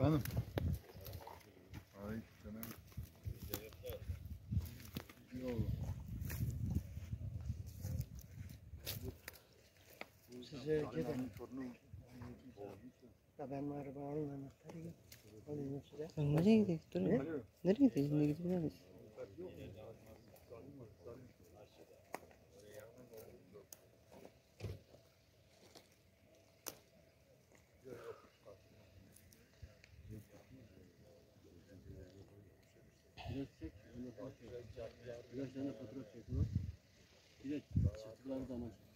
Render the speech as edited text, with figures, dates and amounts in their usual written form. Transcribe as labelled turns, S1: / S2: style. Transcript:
S1: Efendim? Aleykümselam. Yok.
S2: Size gidelim. Da ben arabanın anahtarı alayım size.
S3: Nereye gidiyor? Dur ya. Nereye gidiyor? Şimdi gidiyor musun?
S4: Biraz tane fotoğraf çekiyor. Bir de çıktıkları zaman.